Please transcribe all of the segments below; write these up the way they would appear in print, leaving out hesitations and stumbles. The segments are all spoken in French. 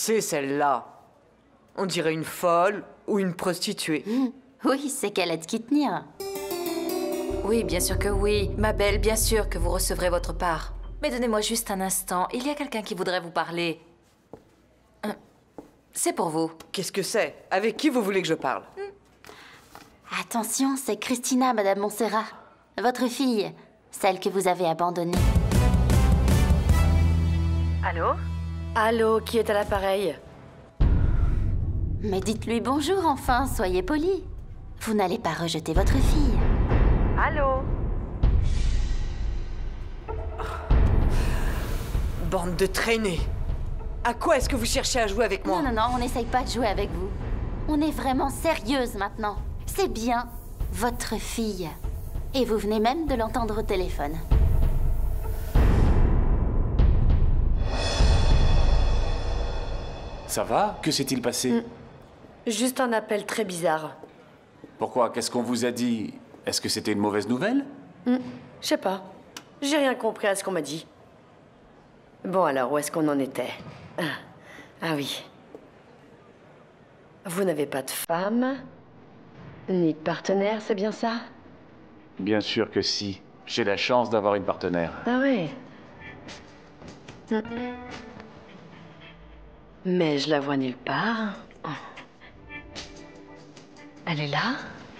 c'est celle-là? On dirait une folle ou une prostituée. Oui, c'est qu'elle a de qui tenir. Oui, bien sûr que oui. Ma belle, bien sûr que vous recevrez votre part. Mais donnez-moi juste un instant. Il y a quelqu'un qui voudrait vous parler. C'est pour vous. Qu'est-ce que c'est? Avec qui vous voulez que je parle? Attention, c'est Christina, Madame Montserrat. Votre fille, celle que vous avez abandonnée. Allô? Allô, qui est à l'appareil? Mais dites-lui bonjour, enfin, soyez poli. Vous n'allez pas rejeter votre fille. Allô? Bande de traînés! À quoi est-ce que vous cherchez à jouer avec moi? Non, on n'essaye pas de jouer avec vous. On est vraiment sérieuse maintenant. C'est bien votre fille. Et vous venez même de l'entendre au téléphone. Ça va? Que s'est-il passé? Juste un appel très bizarre. Pourquoi? Qu'est-ce qu'on vous a dit? Est-ce que c'était une mauvaise nouvelle? Je sais pas. J'ai rien compris à ce qu'on m'a dit. Bon alors, où est-ce qu'on en était? Ah oui. Vous n'avez pas de femme, ni de partenaire, c'est bien ça? Bien sûr que si. J'ai la chance d'avoir une partenaire. Ah ouais. Mais je la vois nulle part. Elle est là?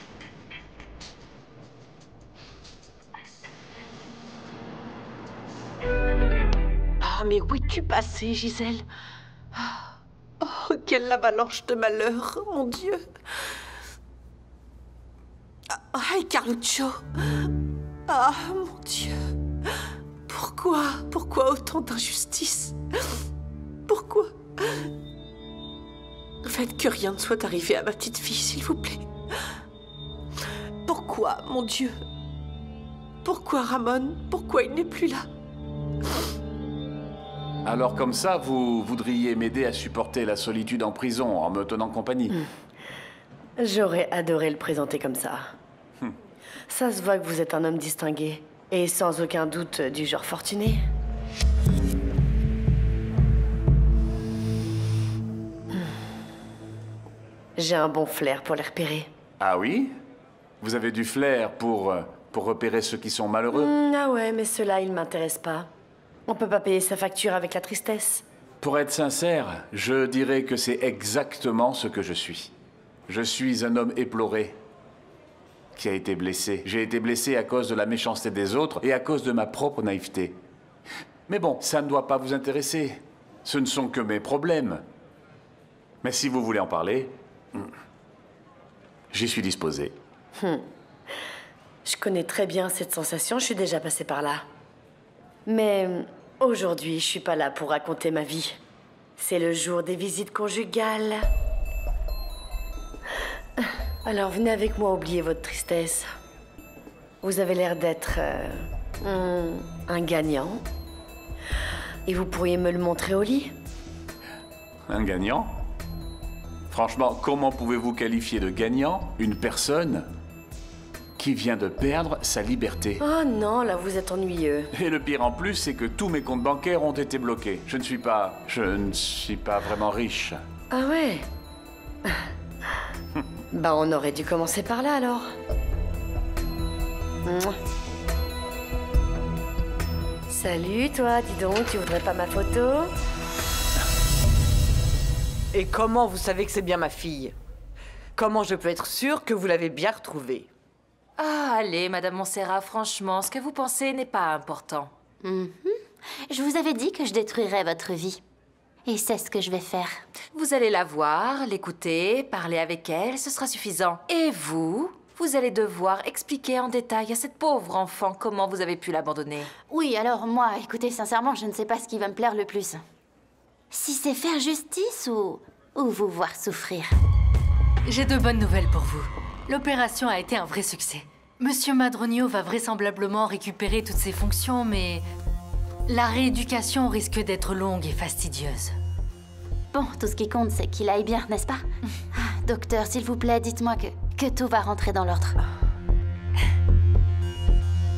Ah, mais où es-tu passée, Gisèle? Oh, quelle avalanche de malheur, mon Dieu! Ah, Carluccio! Ah, mon Dieu! Pourquoi autant d'injustice? Pourquoi? Faites que rien ne soit arrivé à ma petite fille, s'il vous plaît. Pourquoi, mon Dieu? Pourquoi Ramon? Pourquoi il n'est plus là? Alors comme ça, vous voudriez m'aider à supporter la solitude en prison en me tenant compagnie? J'aurais adoré le présenter comme ça. Ça se voit que vous êtes un homme distingué. Et sans aucun doute du genre fortuné. J'ai un bon flair pour les repérer. Ah oui? Vous avez du flair pour repérer ceux qui sont malheureux? Ah ouais, mais ceux-là, ils m'intéressent pas. On peut pas payer sa facture avec la tristesse. Pour être sincère, je dirais que c'est exactement ce que je suis. Je suis un homme éploré qui a été blessé. J'ai été blessé à cause de la méchanceté des autres et à cause de ma propre naïveté. Mais bon, ça ne doit pas vous intéresser. Ce ne sont que mes problèmes. Mais si vous voulez en parler, j'y suis disposé. Je connais très bien cette sensation, je suis déjà passée par là. Mais aujourd'hui, je suis pas là pour raconter ma vie. C'est le jour des visites conjugales. Alors venez avec moi oublier votre tristesse. Vous avez l'air d'être un gagnant. Et vous pourriez me le montrer au lit? Un gagnant? Franchement, comment pouvez-vous qualifier de gagnant une personne qui vient de perdre sa liberté? Oh non, là vous êtes ennuyeux. Et le pire en plus, c'est que tous mes comptes bancaires ont été bloqués. Je ne suis pas vraiment riche. Ah ouais? Bah on aurait dû commencer par là alors. Mouah. Salut toi, dis donc, tu voudrais pas ma photo? Et comment vous savez que c'est bien ma fille? Comment je peux être sûre que vous l'avez bien retrouvée? Ah, allez, Madame Montserrat, franchement, ce que vous pensez n'est pas important. Je vous avais dit que je détruirais votre vie. Et c'est ce que je vais faire. Vous allez la voir, l'écouter, parler avec elle, ce sera suffisant. Et vous allez devoir expliquer en détail à cette pauvre enfant comment vous avez pu l'abandonner. Oui, alors moi, écoutez, sincèrement, je ne sais pas ce qui va me plaire le plus. Si c'est faire justice ou vous voir souffrir. J'ai de bonnes nouvelles pour vous. L'opération a été un vrai succès. Monsieur Madronio va vraisemblablement récupérer toutes ses fonctions, mais la rééducation risque d'être longue et fastidieuse. Bon, tout ce qui compte, c'est qu'il aille bien, n'est-ce pas? Docteur, s'il vous plaît, dites-moi que tout va rentrer dans l'ordre.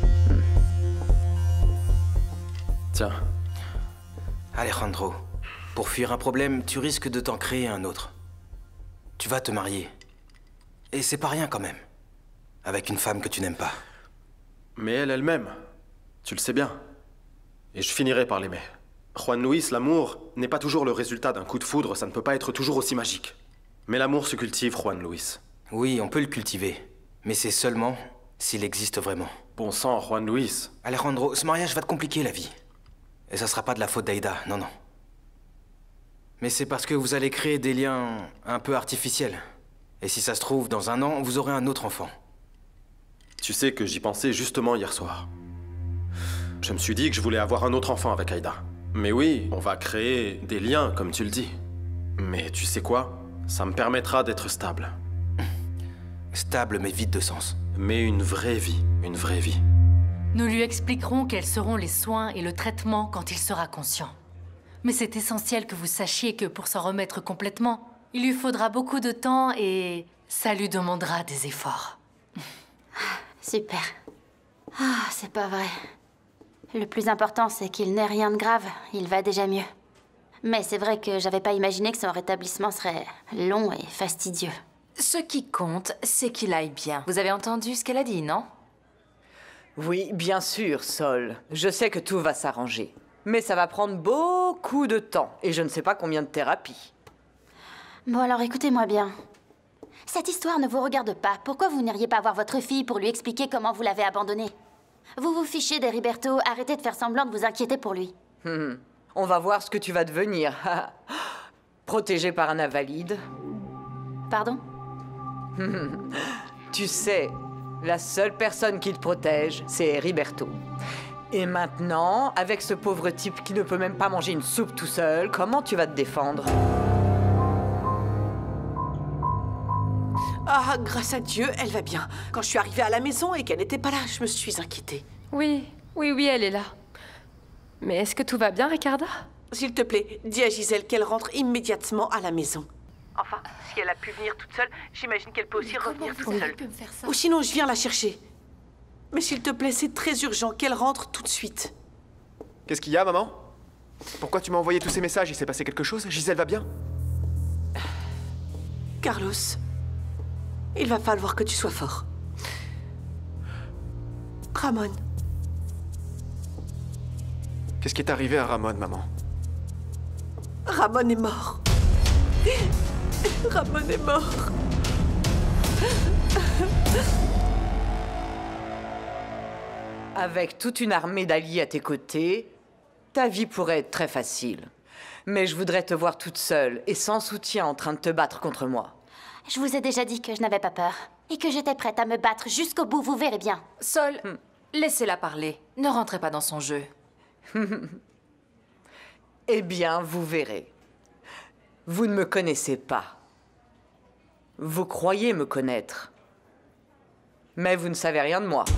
Tiens. Alejandro, Pour fuir un problème, tu risques de t'en créer un autre. Tu vas te marier. Et c'est pas rien quand même. Avec une femme que tu n'aimes pas. Mais elle m'aime. Tu le sais bien. Et je finirai par l'aimer. Juan Luis, l'amour n'est pas toujours le résultat d'un coup de foudre, ça ne peut pas être toujours aussi magique. Mais l'amour se cultive, Juan Luis. Oui, on peut le cultiver. Mais c'est seulement s'il existe vraiment. Bon sang, Juan Luis. Alejandro, ce mariage va te compliquer la vie. Et ça sera pas de la faute d'Aïda, non, non. Mais c'est parce que vous allez créer des liens un peu artificiels. Et si ça se trouve, dans un an, vous aurez un autre enfant. Tu sais que j'y pensais justement hier soir. Je me suis dit que je voulais avoir un autre enfant avec Aïda. Mais oui, on va créer des liens, comme tu le dis. Mais tu sais quoi? Ça me permettra d'être stable. Stable mais vide de sens. Mais une vraie vie, une vraie vie. Nous lui expliquerons quels seront les soins et le traitement quand il sera conscient. Mais c'est essentiel que vous sachiez que pour s'en remettre complètement, il lui faudra beaucoup de temps et ça lui demandera des efforts. Super. Ah, c'est pas vrai. Le plus important, c'est qu'il n'ait rien de grave. Il va déjà mieux. Mais c'est vrai que j'avais pas imaginé que son rétablissement serait long et fastidieux. Ce qui compte, c'est qu'il aille bien. Vous avez entendu ce qu'elle a dit, non? Oui, bien sûr, Sol. Je sais que tout va s'arranger. Mais ça va prendre beaucoup de temps. Et je ne sais pas combien de thérapies. Bon, alors écoutez-moi bien. Cette histoire ne vous regarde pas. Pourquoi vous n'iriez pas voir votre fille pour lui expliquer comment vous l'avez abandonnée? Vous vous fichez d'Heriberto. Arrêtez de faire semblant de vous inquiéter pour lui. On va voir ce que tu vas devenir. Protégé par un invalide. Pardon? Tu sais, la seule personne qui te protège, c'est Heriberto. Et maintenant, avec ce pauvre type qui ne peut même pas manger une soupe tout seul, comment tu vas te défendre? Ah, grâce à Dieu, elle va bien. Quand je suis arrivée à la maison et qu'elle n'était pas là, je me suis inquiétée. Oui, elle est là. Mais est-ce que tout va bien, Ricarda? S'il te plaît, dis à Gisèle qu'elle rentre immédiatement à la maison. Enfin, si elle a pu venir toute seule, j'imagine qu'elle peut aussi revenir toute seule. Ou sinon, je viens la chercher. Mais s'il te plaît, c'est très urgent qu'elle rentre tout de suite. Qu'est-ce qu'il y a, maman? Pourquoi tu m'as envoyé tous ces messages? Il s'est passé quelque chose? Gisèle va bien? Carlos, il va falloir que tu sois fort. Ramon. Qu'est-ce qui est arrivé à Ramon, maman? Ramon est mort. Ramon est mort. Avec toute une armée d'alliés à tes côtés, ta vie pourrait être très facile. Mais je voudrais te voir toute seule et sans soutien en train de te battre contre moi. Je vous ai déjà dit que je n'avais pas peur. Et que j'étais prête à me battre jusqu'au bout, vous verrez bien. Sol, laissez-la parler. Ne rentrez pas dans son jeu. Eh bien, vous verrez. Vous ne me connaissez pas. Vous croyez me connaître. Mais vous ne savez rien de moi.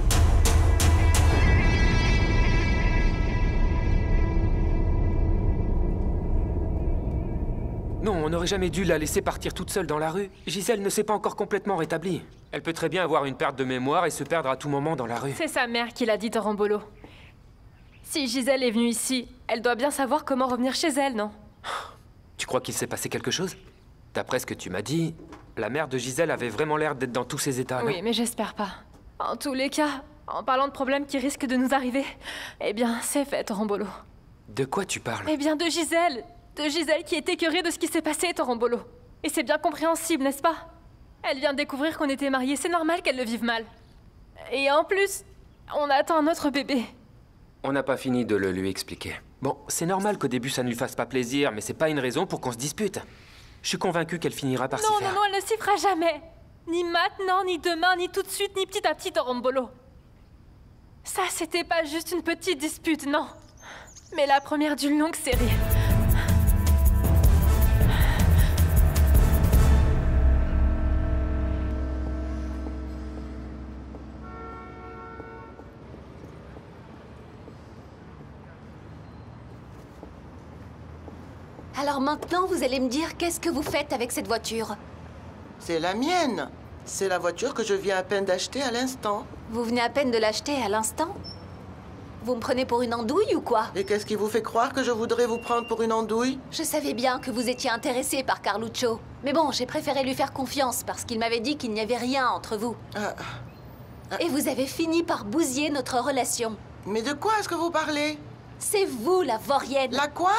Non, on n'aurait jamais dû la laisser partir toute seule dans la rue. Gisèle ne s'est pas encore complètement rétablie. Elle peut très bien avoir une perte de mémoire et se perdre à tout moment dans la rue. C'est sa mère qui l'a dit, Torambolo. Si Gisèle est venue ici, elle doit bien savoir comment revenir chez elle, non? Tu crois qu'il s'est passé quelque chose? D'après ce que tu m'as dit, la mère de Gisèle avait vraiment l'air d'être dans tous ses états, non? Oui, mais j'espère pas. En tous les cas, en parlant de problèmes qui risquent de nous arriver, eh bien, c'est fait, Torambolo. De quoi tu parles? Eh bien, de Gisèle! De Gisèle qui est écœurée de ce qui s'est passé, Torambolo. Et c'est bien compréhensible, n'est-ce pas? Elle vient de découvrir qu'on était mariés, c'est normal qu'elle le vive mal. Et en plus, on attend notre bébé. On n'a pas fini de le lui expliquer. Bon, c'est normal qu'au début ça ne lui fasse pas plaisir, mais c'est pas une raison pour qu'on se dispute. Je suis convaincu qu'elle finira par s'y faire. Non, elle ne s'y fera jamais. Ni maintenant, ni demain, ni tout de suite, ni petit à petit, Torambolo. Ça, c'était pas juste une petite dispute, non. Mais la première d'une longue série. Alors maintenant, vous allez me dire qu'est-ce que vous faites avec cette voiture? C'est la mienne. C'est la voiture que je viens à peine d'acheter à l'instant. Vous venez à peine de l'acheter à l'instant? Vous me prenez pour une andouille ou quoi? Et qu'est-ce qui vous fait croire que je voudrais vous prendre pour une andouille? Je savais bien que vous étiez intéressé par Carluccio. Mais bon, j'ai préféré lui faire confiance parce qu'il m'avait dit qu'il n'y avait rien entre vous. Et vous avez fini par bousiller notre relation. Mais de quoi est-ce que vous parlez? C'est vous, la vaurienne. La quoi?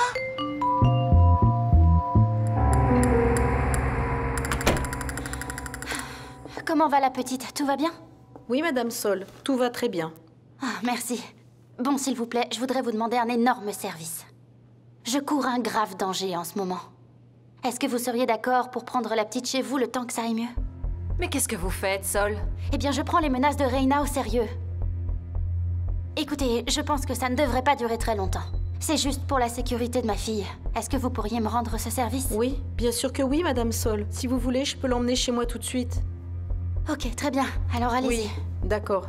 Comment va la petite? Tout va bien? Oui, Madame Sol, tout va très bien. Ah, merci. Bon, s'il vous plaît, je voudrais vous demander un énorme service. Je cours un grave danger en ce moment. Est-ce que vous seriez d'accord pour prendre la petite chez vous le temps que ça aille mieux? Mais qu'est-ce que vous faites, Sol? Eh bien, je prends les menaces de Reina au sérieux. Écoutez, je pense que ça ne devrait pas durer très longtemps. C'est juste pour la sécurité de ma fille. Est-ce que vous pourriez me rendre ce service? Oui, bien sûr que oui, Madame Sol. Si vous voulez, je peux l'emmener chez moi tout de suite. Ok, très bien. Alors allez-y. Oui, d'accord.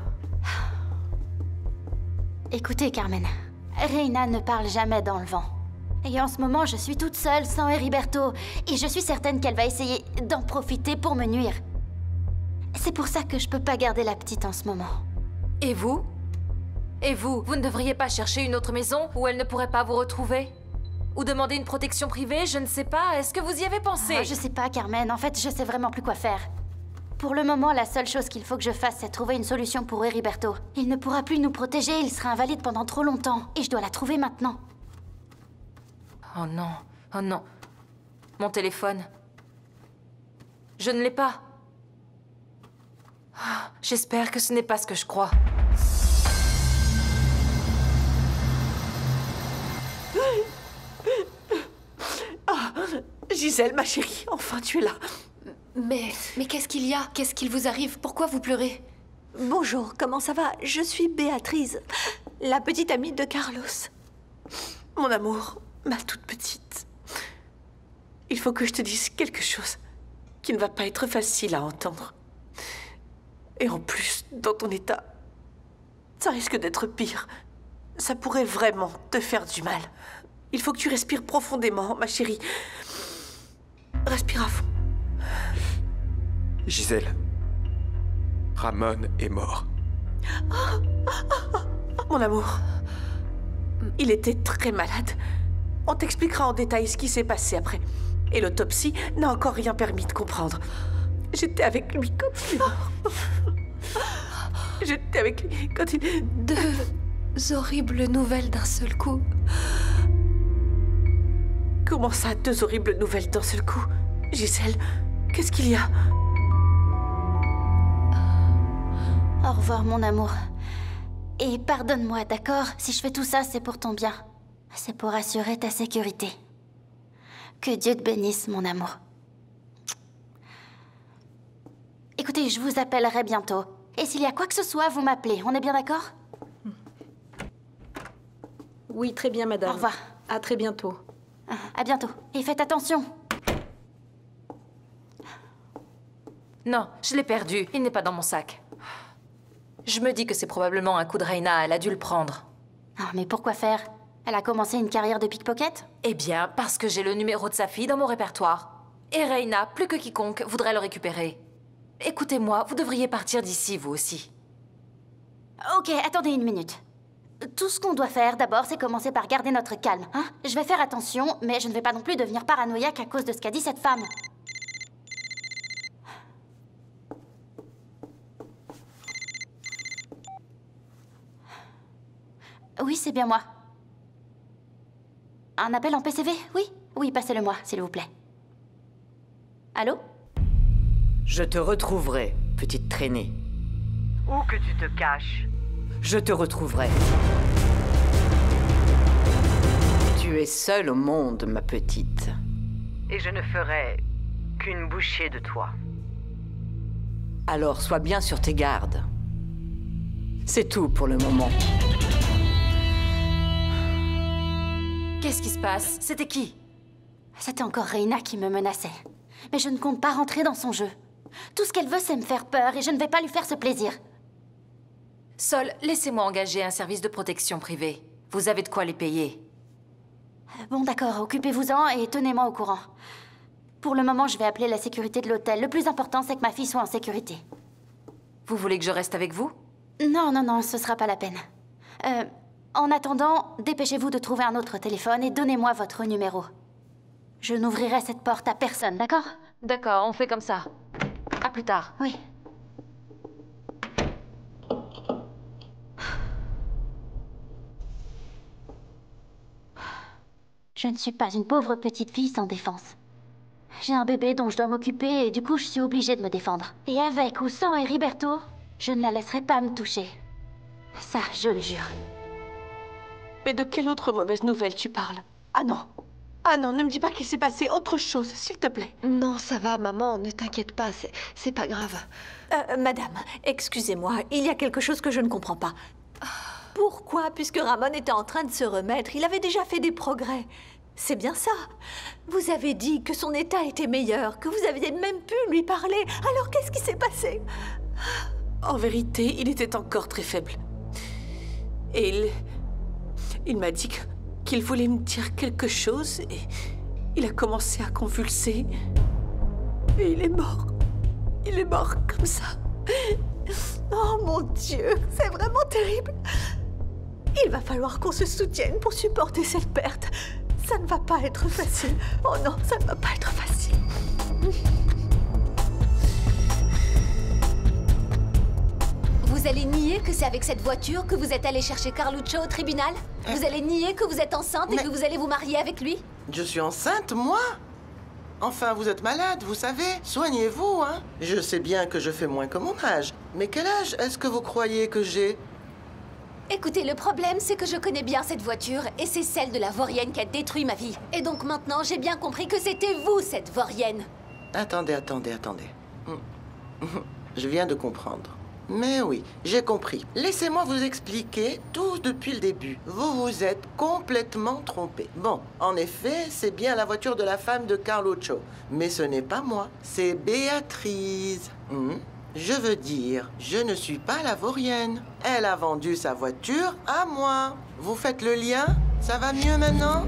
Écoutez, Carmen, Reina ne parle jamais dans le vent. Et en ce moment, je suis toute seule, sans Heriberto. Et je suis certaine qu'elle va essayer d'en profiter pour me nuire. C'est pour ça que je peux pas garder la petite en ce moment. Et vous? Et vous? Vous ne devriez pas chercher une autre maison où elle ne pourrait pas vous retrouver? Ou demander une protection privée? Je ne sais pas. Est-ce que vous y avez pensé? Je sais pas, Carmen. En fait, je sais vraiment plus quoi faire. Pour le moment, la seule chose qu'il faut que je fasse, c'est trouver une solution pour Heriberto. Il ne pourra plus nous protéger, il sera invalide pendant trop longtemps. Et je dois la trouver maintenant. Oh non, oh non. Mon téléphone. Je ne l'ai pas. Ah, j'espère que ce n'est pas ce que je crois. Ah, Gisèle, ma chérie, enfin tu es là. Mais qu'est-ce qu'il y a? Qu'est-ce qu'il vous arrive? Pourquoi vous pleurez? Bonjour, comment ça va? Je suis Béatrice, la petite amie de Carlos. Mon amour, ma toute petite. Il faut que je te dise quelque chose qui ne va pas être facile à entendre. Et en plus, dans ton état, ça risque d'être pire. Ça pourrait vraiment te faire du mal. Il faut que tu respires profondément, ma chérie. Respire à fond. Gisèle, Ramon est mort. Mon amour, il était très malade. On t'expliquera en détail ce qui s'est passé après. Et l'autopsie n'a encore rien permis de comprendre. J'étais avec lui quand il est mort. J'étais avec lui quand il... Deux horribles nouvelles d'un seul coup. Comment ça, deux horribles nouvelles d'un seul coup? Gisèle, qu'est-ce qu'il y a? Au revoir, mon amour. Et pardonne-moi, d'accord? Si je fais tout ça, c'est pour ton bien. C'est pour assurer ta sécurité. Que Dieu te bénisse, mon amour. Écoutez, je vous appellerai bientôt. Et s'il y a quoi que ce soit, vous m'appelez. On est bien d'accord? Oui, très bien, madame. Au revoir. À très bientôt. À bientôt. Et faites attention. Non, je l'ai perdu. Il n'est pas dans mon sac. Je me dis que c'est probablement un coup de Reina. Elle a dû le prendre. Ah, mais pourquoi faire? Elle a commencé une carrière de pickpocket? Eh bien, parce que j'ai le numéro de sa fille dans mon répertoire. Et Reina, plus que quiconque, voudrait le récupérer. Écoutez-moi, vous devriez partir d'ici, vous aussi. Ok, attendez une minute. Tout ce qu'on doit faire d'abord, c'est commencer par garder notre calme, hein? Je vais faire attention, mais je ne vais pas non plus devenir paranoïaque à cause de ce qu'a dit cette femme. Oui, c'est bien moi. Un appel en PCV? Oui? Oui, passez-le-moi, s'il vous plaît. Allô? Je te retrouverai, petite traînée. Où que tu te caches, je te retrouverai. Tu es seule au monde, ma petite. Et je ne ferai qu'une bouchée de toi. Alors sois bien sur tes gardes. C'est tout pour le moment. Qu'est-ce qui se passe? C'était qui? C'était encore Reina qui me menaçait. Mais je ne compte pas rentrer dans son jeu. Tout ce qu'elle veut, c'est me faire peur et je ne vais pas lui faire ce plaisir. Sol, laissez-moi engager un service de protection privée. Vous avez de quoi les payer. Bon, d'accord, occupez-vous-en et tenez-moi au courant. Pour le moment, je vais appeler la sécurité de l'hôtel. Le plus important, c'est que ma fille soit en sécurité. Vous voulez que je reste avec vous? Non, non, non, ce sera pas la peine. En attendant, dépêchez-vous de trouver un autre téléphone et donnez-moi votre numéro. Je n'ouvrirai cette porte à personne, d'accord? D'accord, on fait comme ça. À plus tard. Oui. Je ne suis pas une pauvre petite fille sans défense. J'ai un bébé dont je dois m'occuper et du coup je suis obligée de me défendre. Et avec ou sans Heriberto, je ne la laisserai pas me toucher. Ça, je le jure. Mais de quelle autre mauvaise nouvelle tu parles? Ah non. Ah non, ne me dis pas qu'il s'est passé autre chose, s'il te plaît. Non, ça va, maman, ne t'inquiète pas, c'est pas grave. Madame, excusez-moi, il y a quelque chose que je ne comprends pas. Pourquoi, puisque Ramon était en train de se remettre, il avait déjà fait des progrès? C'est bien ça. Vous avez dit que son état était meilleur, que vous aviez même pu lui parler. Alors qu'est-ce qui s'est passé? En vérité, il était encore très faible. Et il m'a dit qu'il voulait me dire quelque chose et il a commencé à convulser. Et il est mort. Il est mort comme ça. Oh mon Dieu, c'est vraiment terrible. Il va falloir qu'on se soutienne pour supporter cette perte. Ça ne va pas être facile. Oh non, ça ne va pas être facile. Vous allez nier que c'est avec cette voiture que vous êtes allé chercher Carluccio au tribunal? Vous allez nier que vous êtes enceinte et que vous allez vous marier avec lui? Je suis enceinte, moi? Enfin, vous êtes malade, vous savez. Soignez-vous, hein. Je sais bien que je fais moins que mon âge. Mais quel âge est-ce que vous croyez que j'ai? Écoutez, le problème, c'est que je connais bien cette voiture et c'est celle de la vaurienne qui a détruit ma vie. Et donc maintenant, j'ai bien compris que c'était vous, cette vaurienne. Attendez. Je viens de comprendre. Mais oui, j'ai compris. Laissez-moi vous expliquer tout depuis le début. Vous vous êtes complètement trompé. Bon, en effet, c'est bien la voiture de la femme de Carluccio. Mais ce n'est pas moi, c'est Béatrice. Je veux dire, je ne suis pas la vaurienne. Elle a vendu sa voiture à moi. Vous faites le lien? Ça va mieux maintenant?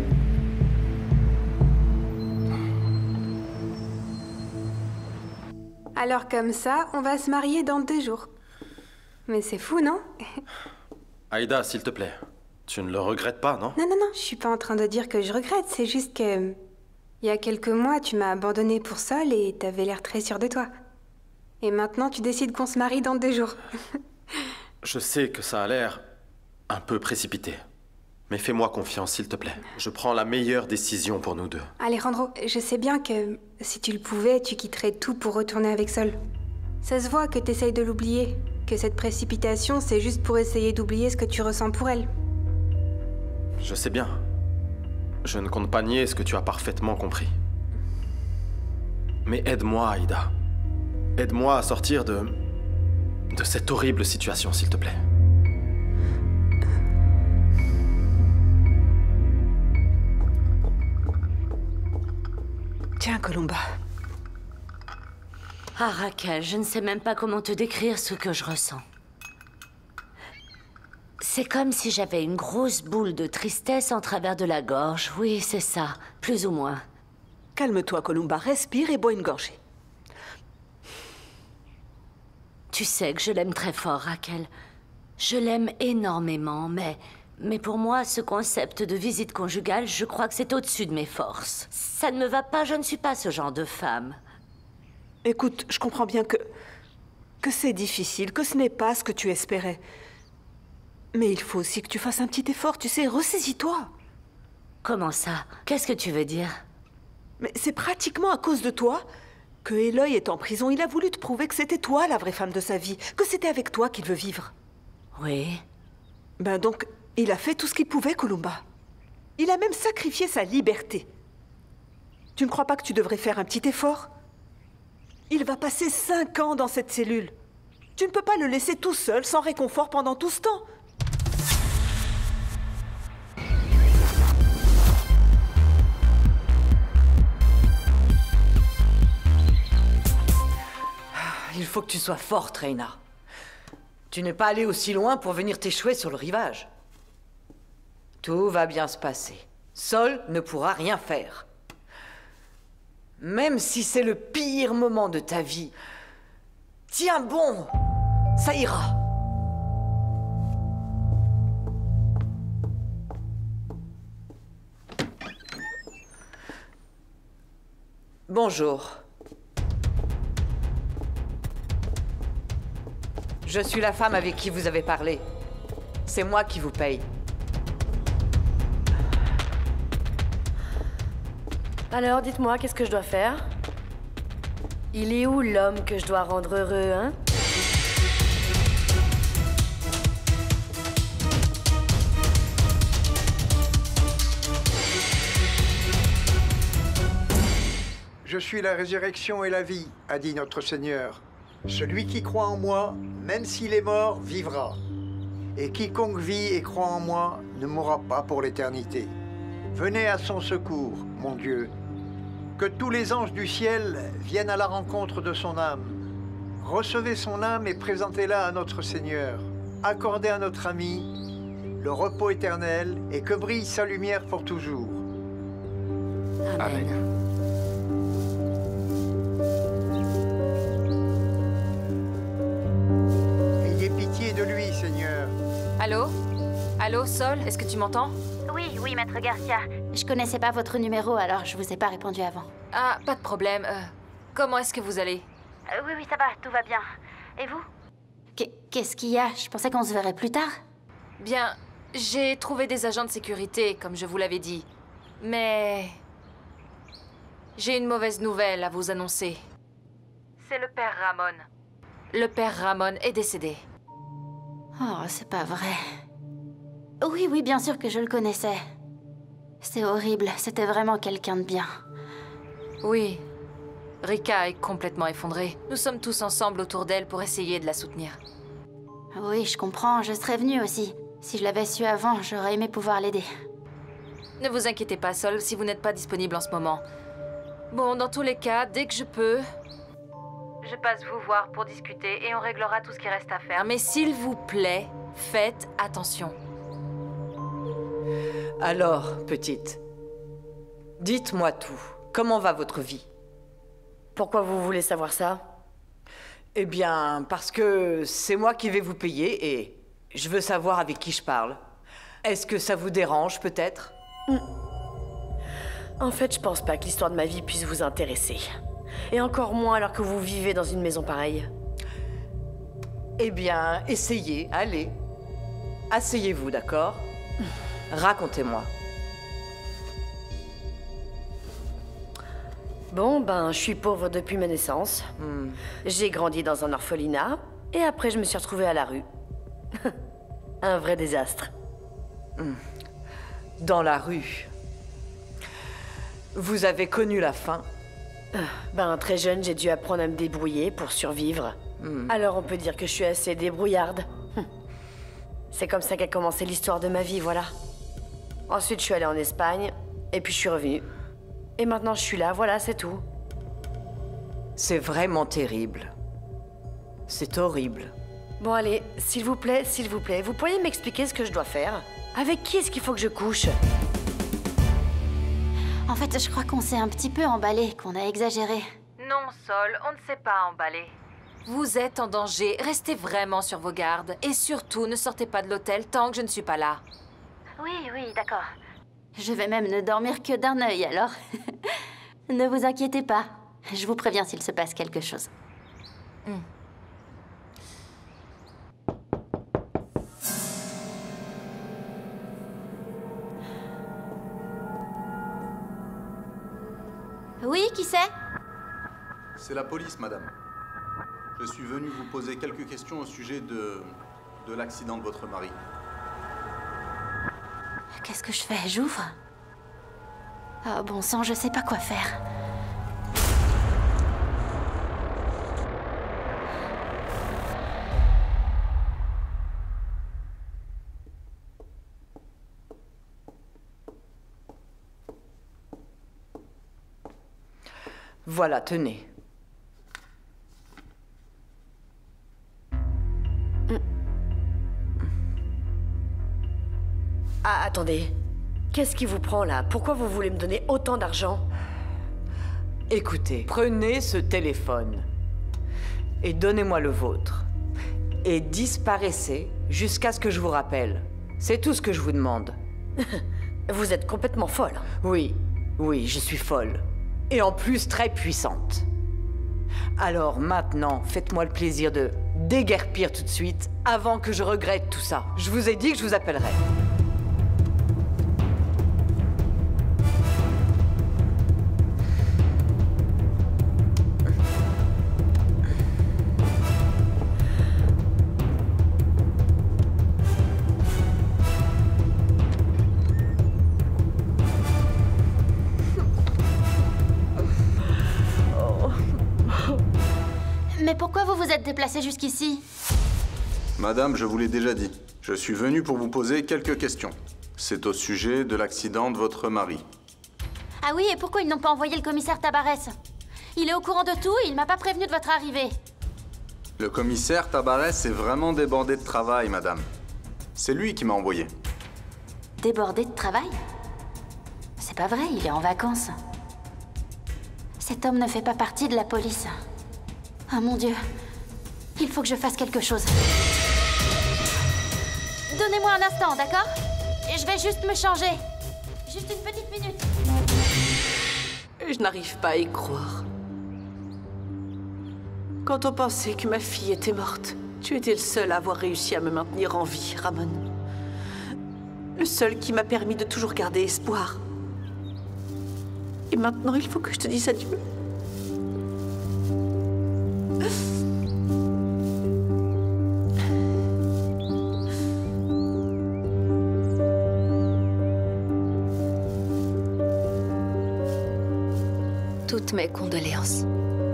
Alors comme ça, on va se marier dans 2 jours. Mais c'est fou, non? Aïda, s'il te plaît, tu ne le regrettes pas, non? Non, je suis pas en train de dire que je regrette, c'est juste que... Il y a quelques mois, tu m'as abandonnée pour Sol et t'avais l'air très sûre de toi. Et maintenant, tu décides qu'on se marie dans 2 jours. Je sais que ça a l'air un peu précipité. Mais fais-moi confiance, s'il te plaît. Je prends la meilleure décision pour nous deux. Alejandro, je sais bien que si tu le pouvais, tu quitterais tout pour retourner avec Sol. Ça se voit que t'essayes de l'oublier, que cette précipitation, c'est juste pour essayer d'oublier ce que tu ressens pour elle. Je sais bien. Je ne compte pas nier ce que tu as parfaitement compris. Mais aide-moi, Aïda. Aide-moi à sortir de cette horrible situation, s'il te plaît. Tiens, Columba. Ah, Raquel, je ne sais même pas comment te décrire ce que je ressens. C'est comme si j'avais une grosse boule de tristesse en travers de la gorge. Oui, c'est ça, plus ou moins. Calme-toi, Columba. Respire et bois une gorgée. Tu sais que je l'aime très fort, Raquel. Je l'aime énormément, mais pour moi, ce concept de visite conjugale, je crois que c'est au-dessus de mes forces. Ça ne me va pas, je ne suis pas ce genre de femme. Écoute, je comprends bien que c'est difficile, que ce n'est pas ce que tu espérais. Mais il faut aussi que tu fasses un petit effort, tu sais, ressaisis-toi. Comment ça? Qu'est-ce que tu veux dire? Mais c'est pratiquement à cause de toi que Eloy est en prison. Il a voulu te prouver que c'était toi la vraie femme de sa vie, que c'était avec toi qu'il veut vivre. Oui. Ben donc, il a fait tout ce qu'il pouvait, Columba. Il a même sacrifié sa liberté. Tu ne crois pas que tu devrais faire un petit effort? Il va passer 5 ans dans cette cellule. Tu ne peux pas le laisser tout seul, sans réconfort pendant tout ce temps. Il faut que tu sois forte, Reina. Tu n'es pas allée aussi loin pour venir t'échouer sur le rivage. Tout va bien se passer. Sol ne pourra rien faire. Même si c'est le pire moment de ta vie, tiens bon, ça ira. Bonjour. Je suis la femme avec qui vous avez parlé. C'est moi qui vous paye. Alors, dites-moi, qu'est-ce que je dois faire? Il est où l'homme que je dois rendre heureux, hein? Je suis la résurrection et la vie, a dit notre Seigneur. Celui qui croit en moi, même s'il est mort, vivra. Et quiconque vit et croit en moi ne mourra pas pour l'éternité. Venez à son secours, mon Dieu. Que tous les anges du ciel viennent à la rencontre de son âme. Recevez son âme et présentez-la à notre Seigneur. Accordez à notre ami le repos éternel et que brille sa lumière pour toujours. Amen. Ayez pitié de lui, Seigneur. Allô? Allô, Sol, est-ce que tu m'entends? Oui, Maître Garcia. Je connaissais pas votre numéro, alors je vous ai pas répondu avant. Ah, pas de problème. Comment est-ce que vous allez? Oui, ça va, tout va bien. Et vous? Qu'est-ce qu'il y a? Je pensais qu'on se verrait plus tard. Bien, j'ai trouvé des agents de sécurité, comme je vous l'avais dit. Mais... j'ai une mauvaise nouvelle à vous annoncer. C'est le père Ramon. Le père Ramon est décédé. Oh, c'est pas vrai. Oui, bien sûr que je le connaissais. C'est horrible, c'était vraiment quelqu'un de bien. Oui. Rika est complètement effondrée. Nous sommes tous ensemble autour d'elle pour essayer de la soutenir. Oui, je comprends, je serais venue aussi. Si je l'avais su avant, j'aurais aimé pouvoir l'aider. Ne vous inquiétez pas, Sol, si vous n'êtes pas disponible en ce moment. Bon, dans tous les cas, dès que je peux... je passe vous voir pour discuter et on réglera tout ce qui reste à faire. Mais s'il vous plaît, faites attention. Alors, petite, dites-moi tout. Comment va votre vie? Pourquoi vous voulez savoir ça? Eh bien, parce que c'est moi qui vais vous payer et je veux savoir avec qui je parle. Est-ce que ça vous dérange, peut-être? En fait, je pense pas que l'histoire de ma vie puisse vous intéresser. Et encore moins alors que vous vivez dans une maison pareille. Eh bien, essayez, allez. Asseyez-vous, d'accord? Racontez-moi. Bon, je suis pauvre depuis ma naissance. J'ai grandi dans un orphelinat, et après je me suis retrouvée à la rue. Un vrai désastre. Dans la rue. Vous avez connu la faim? Très jeune, j'ai dû apprendre à me débrouiller pour survivre. Alors on peut dire que je suis assez débrouillarde. C'est comme ça qu'a commencé l'histoire de ma vie, voilà. Ensuite, je suis allée en Espagne, et puis je suis revenue. Et maintenant, je suis là, voilà, c'est tout. C'est vraiment terrible. C'est horrible. Bon, allez, s'il vous plaît, vous pourriez m'expliquer ce que je dois faire? Avec qui est-ce qu'il faut que je couche? En fait, je crois qu'on s'est un petit peu emballé, qu'on a exagéré. Non, Sol, on ne s'est pas emballé. Vous êtes en danger, restez vraiment sur vos gardes. Et surtout, ne sortez pas de l'hôtel tant que je ne suis pas là. Oui, d'accord. Je vais même ne dormir que d'un œil, alors. Ne vous inquiétez pas. Je vous préviens s'il se passe quelque chose. Oui, qui c'est? C'est la police, madame. Je suis venu vous poser quelques questions au sujet de l'accident de votre mari. Qu'est-ce que je fais? J'ouvre? Oh, bon sang, je sais pas quoi faire. Voilà, tenez. Ah, attendez. Qu'est-ce qui vous prend là? Pourquoi vous voulez me donner autant d'argent? Écoutez, prenez ce téléphone et donnez-moi le vôtre. Et disparaissez jusqu'à ce que je vous rappelle. C'est tout ce que je vous demande. Vous êtes complètement folle. Oui, je suis folle. Et en plus très puissante. Alors maintenant, faites-moi le plaisir de déguerpir tout de suite avant que je regrette tout ça. Je vous ai dit que je vous appellerai. Mais pourquoi vous vous êtes déplacé jusqu'ici? Madame, je vous l'ai déjà dit. Je suis venu pour vous poser quelques questions. C'est au sujet de l'accident de votre mari. Ah oui, et pourquoi ils n'ont pas envoyé le commissaire Tabarès? Il est au courant de tout et il m'a pas prévenu de votre arrivée. Le commissaire Tabarès est vraiment débordé de travail, madame. C'est lui qui m'a envoyé. Débordé de travail? C'est pas vrai, il est en vacances. Cet homme ne fait pas partie de la police. Ah mon Dieu, il faut que je fasse quelque chose. Donnez-moi un instant, d'accord? Je vais juste me changer. Juste une petite minute. Je n'arrive pas à y croire. Quand on pensait que ma fille était morte, tu étais le seul à avoir réussi à me maintenir en vie, Ramon. Le seul qui m'a permis de toujours garder espoir. Et maintenant, il faut que je te dise adieu. Toutes mes condoléances.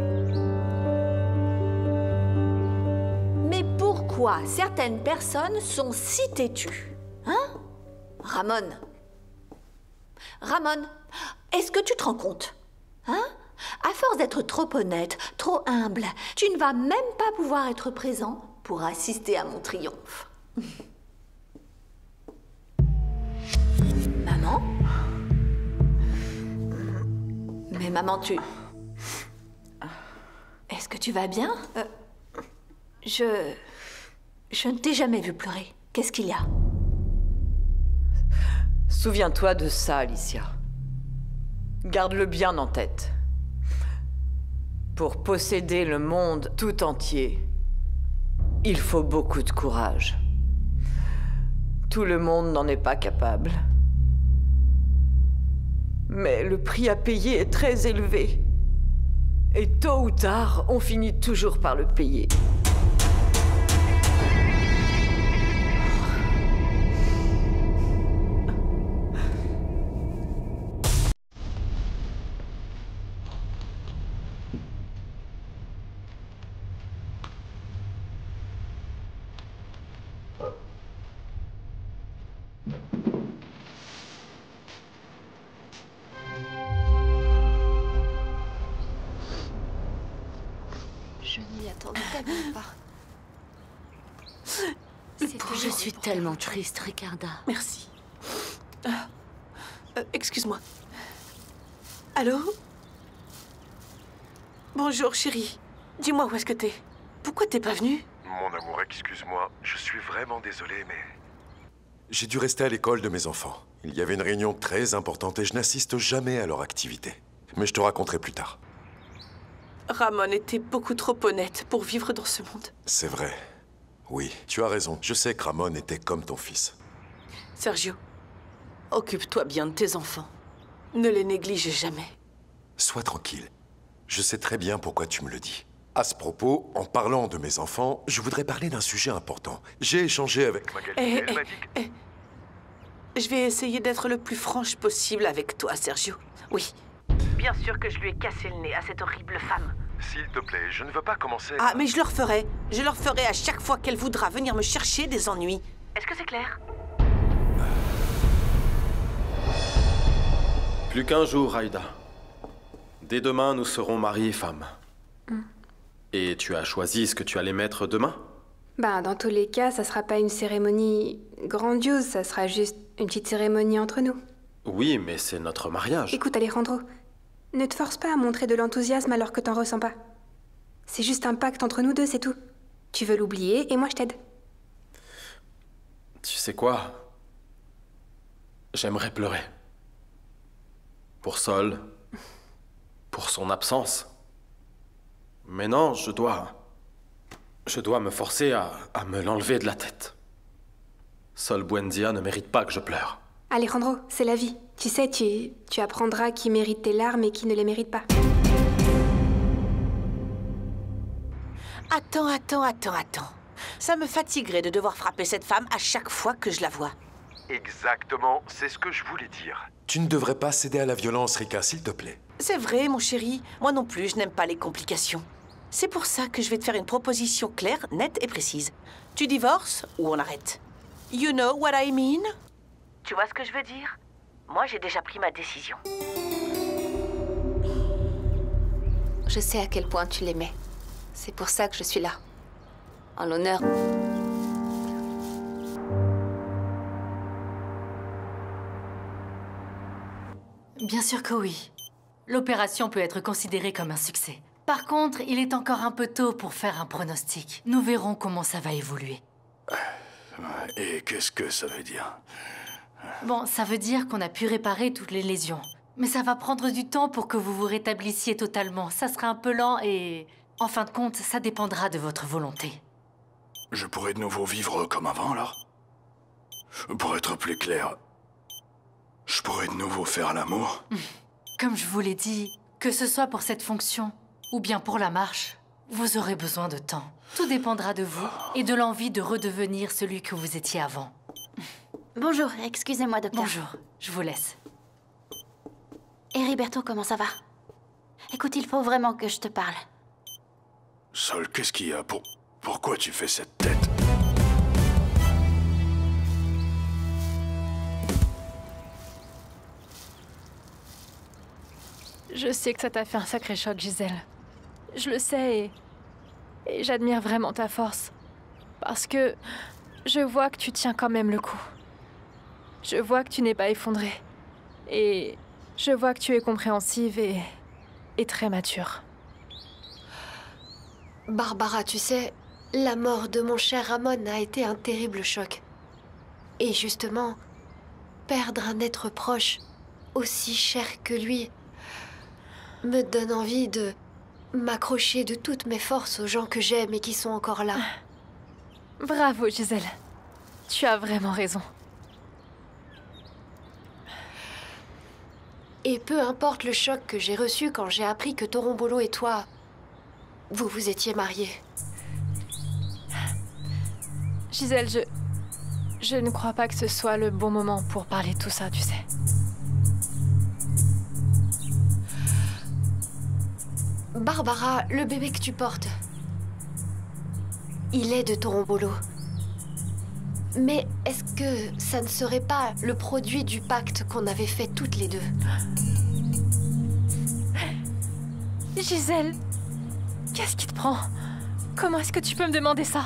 Mais pourquoi certaines personnes sont si têtues? Hein? Ramon. Ramon, est-ce que tu te rends compte? Hein? À force d'être trop honnête, trop humble, tu ne vas même pas pouvoir être présent pour assister à mon triomphe. Maman? Mais maman, Est-ce que tu vas bien? Je ne t'ai jamais vu pleurer. Qu'est-ce qu'il y a? Souviens-toi de ça, Alicia. Garde-le bien en tête. Pour posséder le monde tout entier, il faut beaucoup de courage. Tout le monde n'en est pas capable. Mais le prix à payer est très élevé. Et tôt ou tard, on finit toujours par le payer. Je n'y attendais tellement pas. Je suis tellement triste, Ricarda. Merci. Excuse-moi. Allô? Bonjour, chérie. Dis-moi où est-ce que t'es? Pourquoi t'es pas venue? Mon amour, excuse-moi. Je suis vraiment désolé, mais... J'ai dû rester à l'école de mes enfants. Il y avait une réunion très importante et je n'assiste jamais à leur activité. Mais je te raconterai plus tard. Ramon était beaucoup trop honnête pour vivre dans ce monde. C'est vrai. Oui, tu as raison. Je sais que Ramon était comme ton fils. Sergio, occupe-toi bien de tes enfants. Ne les néglige jamais. Sois tranquille. Je sais très bien pourquoi tu me le dis. À ce propos, en parlant de mes enfants, je voudrais parler d'un sujet important. J'ai échangé avec Magali et elle m'a dit que... Je vais essayer d'être le plus franche possible avec toi, Sergio. Oui. Bien sûr que je lui ai cassé le nez à cette horrible femme. S'il te plaît, je ne veux pas commencer... Ah, mais je le referai. Je le referai à chaque fois qu'elle voudra venir me chercher des ennuis. Est-ce que c'est clair? Plus qu'un jour, Aïda. Dès demain, nous serons mari et femme. Et tu as choisi ce que tu allais mettre demain? Ben, dans tous les cas, ça sera pas une cérémonie grandiose, ça sera juste une petite cérémonie entre nous. Oui, mais c'est notre mariage. Écoute, Alejandro, ne te force pas à montrer de l'enthousiasme alors que t'en ressens pas. C'est juste un pacte entre nous deux, c'est tout. Tu veux l'oublier et moi je t'aide. Tu sais quoi? J'aimerais pleurer. Pour Sol, pour son absence. Mais non, je dois me forcer à me l'enlever de la tête. Sol Buendia ne mérite pas que je pleure. Alejandro, c'est la vie. Tu sais, tu apprendras qui mérite tes larmes et qui ne les mérite pas. Attends. Ça me fatiguerait de devoir frapper cette femme à chaque fois que je la vois. Exactement, c'est ce que je voulais dire. Tu ne devrais pas céder à la violence, Rika, s'il te plaît. C'est vrai, mon chéri. Moi non plus, je n'aime pas les complications. C'est pour ça que je vais te faire une proposition claire, nette et précise. Tu divorces ou on arrête? You know what I mean? Tu vois ce que je veux dire? Moi, j'ai déjà pris ma décision. Je sais à quel point tu l'aimais. C'est pour ça que je suis là. En l'honneur. Bien sûr que oui. L'opération peut être considérée comme un succès. Par contre, il est encore un peu tôt pour faire un pronostic. Nous verrons comment ça va évoluer. Et qu'est-ce que ça veut dire? Bon, ça veut dire qu'on a pu réparer toutes les lésions. Mais ça va prendre du temps pour que vous vous rétablissiez totalement. Ça sera un peu lent et... En fin de compte, ça dépendra de votre volonté. Je pourrais de nouveau vivre comme avant, alors? Pour être plus clair, je pourrais de nouveau faire l'amour? Comme je vous l'ai dit, que ce soit pour cette fonction ou bien pour la marche, vous aurez besoin de temps. Tout dépendra de vous et de l'envie de redevenir celui que vous étiez avant. Bonjour, excusez-moi, docteur. Bonjour, je vous laisse. Et Heriberto, comment ça va? Écoute, il faut vraiment que je te parle. Sol, qu'est-ce qu'il y a? Pourquoi tu fais cette tête? Je sais que ça t'a fait un sacré choc, Gisèle. Je le sais et j'admire vraiment ta force. Parce que je vois que tu tiens quand même le coup. Je vois que tu n'es pas effondrée. Et je vois que tu es compréhensive et très mature. Barbara, tu sais, la mort de mon cher Ramon a été un terrible choc. Et justement, perdre un être proche, aussi cher que lui, me donne envie de m'accrocher de toutes mes forces aux gens que j'aime et qui sont encore là. Bravo, Gisèle. Tu as vraiment raison. Et peu importe le choc que j'ai reçu quand j'ai appris que Torombolo et toi, vous vous étiez mariés. Gisèle, je ne crois pas que ce soit le bon moment pour parler de tout ça, tu sais. Barbara, le bébé que tu portes, il est de Torombolo. Mais est-ce que ça ne serait pas le produit du pacte qu'on avait fait toutes les deux? Gisèle, qu'est-ce qui te prend? Comment est-ce que tu peux me demander ça?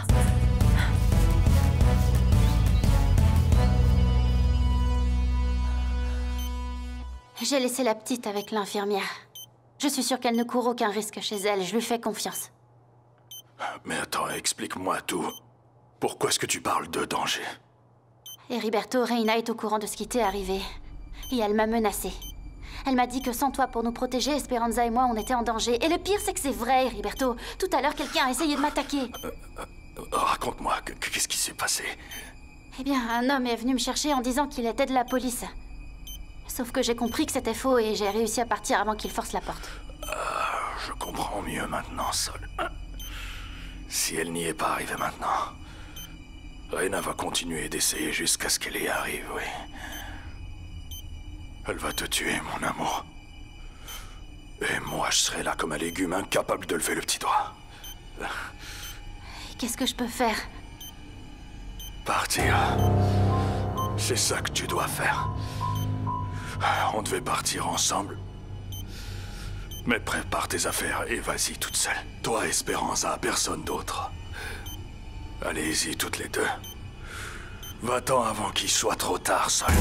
J'ai laissé la petite avec l'infirmière. Je suis sûre qu'elle ne court aucun risque chez elle. Je lui fais confiance. Mais attends, explique-moi tout. Pourquoi est-ce que tu parles de danger? Heriberto, Reina est au courant de ce qui t'est arrivé. Et elle m'a menacée. Elle m'a dit que sans toi pour nous protéger, Esperanza et moi, on était en danger. Et le pire, c'est que c'est vrai, Heriberto. Tout à l'heure, quelqu'un a essayé de m'attaquer. Raconte-moi, qu'est-ce qui s'est passé? Eh bien, un homme est venu me chercher en disant qu'il était de la police. Sauf que j'ai compris que c'était faux et j'ai réussi à partir avant qu'il force la porte. Je comprends mieux maintenant, Sol. Si elle n'y est pas arrivée maintenant, Reina va continuer d'essayer jusqu'à ce qu'elle y arrive, oui. Elle va te tuer, mon amour. Et moi, je serai là comme un légume incapable de lever le petit doigt. Qu'est-ce que je peux faire? Partir. C'est ça que tu dois faire. On devait partir ensemble. Mais prépare tes affaires et vas-y toute seule. Toi, Esperanza, personne d'autre. Allez-y toutes les deux. Va-t'en avant qu'il soit trop tard, Sol.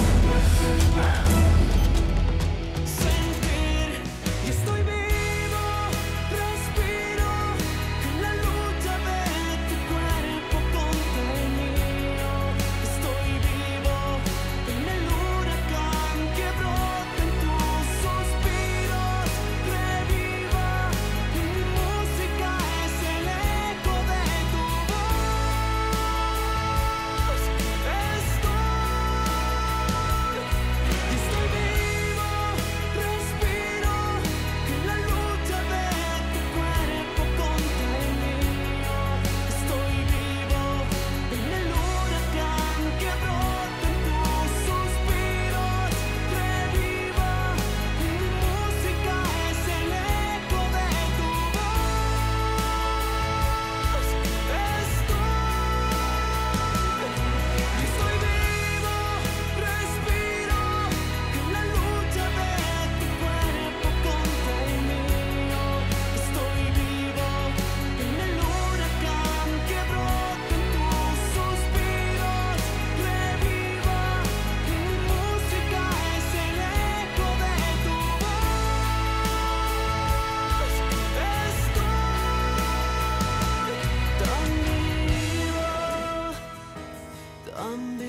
From